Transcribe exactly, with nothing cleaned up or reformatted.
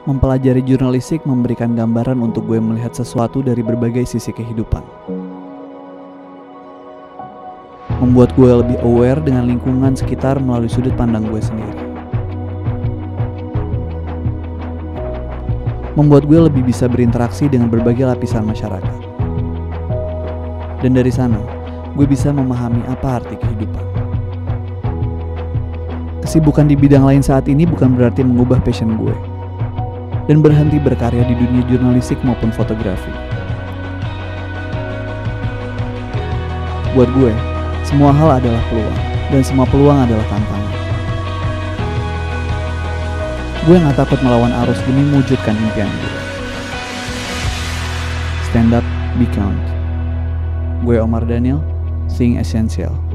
Mempelajari jurnalistik memberikan gambaran untuk gue melihat sesuatu dari berbagai sisi kehidupan. Membuat gue lebih aware dengan lingkungan sekitar melalui sudut pandang gue sendiri. Membuat gue lebih bisa berinteraksi dengan berbagai lapisan masyarakat. Dan dari sana, gue bisa memahami apa arti kehidupan. Kesibukan di bidang lain saat ini bukan berarti mengubah passion gue dan berhenti berkarya di dunia jurnalistik maupun fotografi. Buat gue, semua hal adalah peluang, dan semua peluang adalah tantangan. Gue gak takut melawan arus demi mewujudkan impian gue. Stand up, be count. Gue Omar Daniel, Seeing Essential.